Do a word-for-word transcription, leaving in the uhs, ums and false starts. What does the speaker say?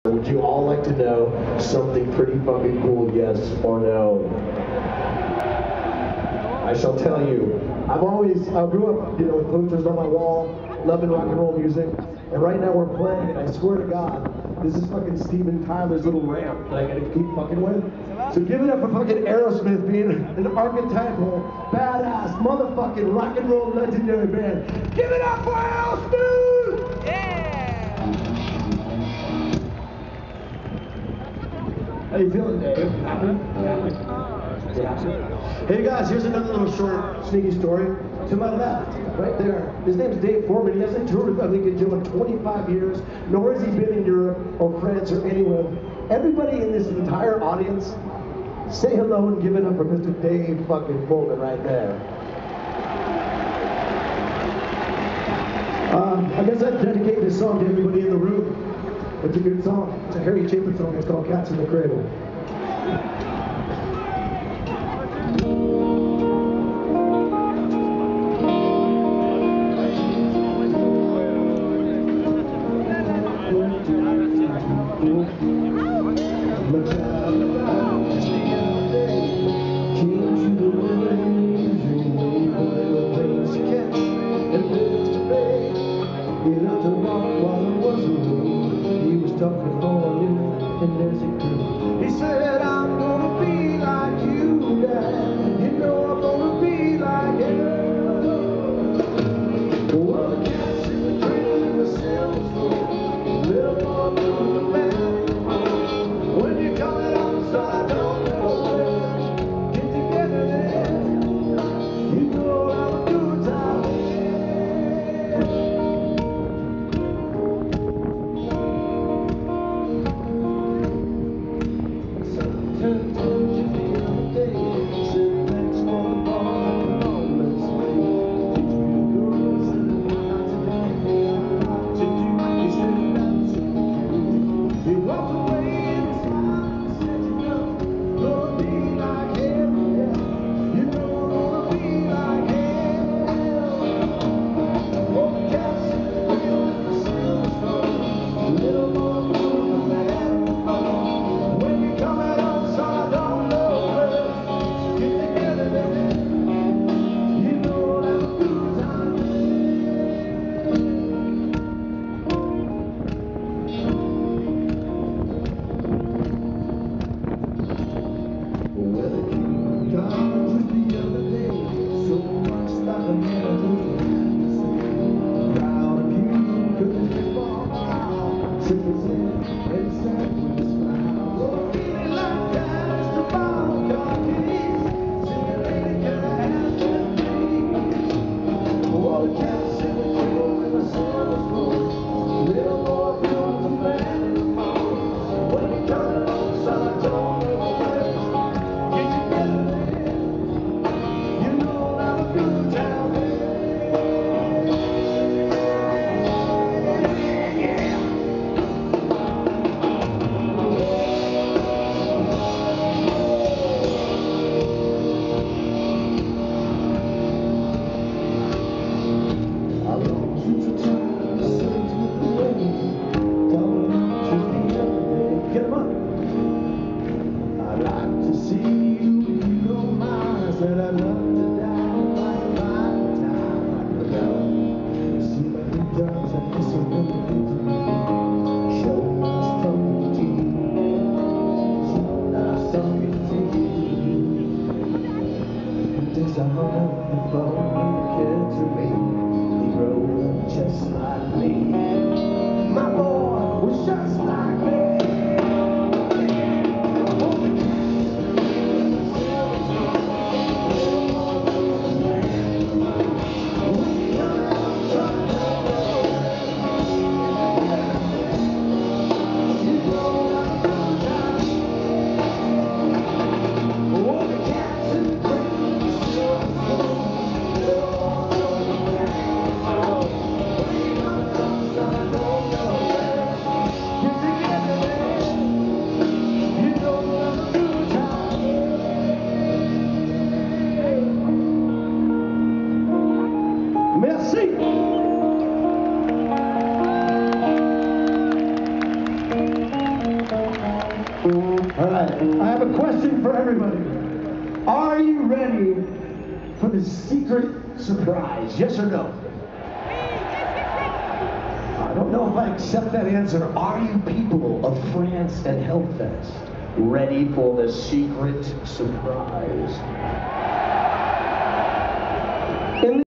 Would you all like to know something pretty fucking cool, yes or no? I shall tell you. I've always, I grew up, you know, with posters on my wall, loving rock and roll music, and right now we're playing, and I swear to God, this is fucking Steven Tyler's little ramp that I gotta keep fucking with. So give it up for fucking Aerosmith being an archetypal, badass, motherfucking rock and roll legendary band. Give it up for Aerosmith! Yeah! How you feeling, Dave? Happy? Happy? Yeah. Hey guys, here's another little short, sneaky story. To my left, right there, his name's Dave Foreman. He hasn't toured with Ugly Kid Joe in twenty-five years, nor has he been in Europe or France or anywhere. Everybody in this entire audience, say hello and give it up for Mister Dave fucking Foreman right there. Uh, I guess I'd dedicate this song to everybody in the room. It's a good song. It's a Harry Chapin song. It's called Cats in the Cradle. He said, I'm gonna be like you, Dad. You know I'm gonna be like you. Well, the cat's in the cradle and the silver spoon. Little more blue than man. When you're coming outside, don't know where. Get together there. You know I'm a good time. Together. right, I have a question for everybody. Are you ready for the secret surprise? Yes or no? I don't know if I accept that answer. Are you people of France and Hellfest ready for the secret surprise?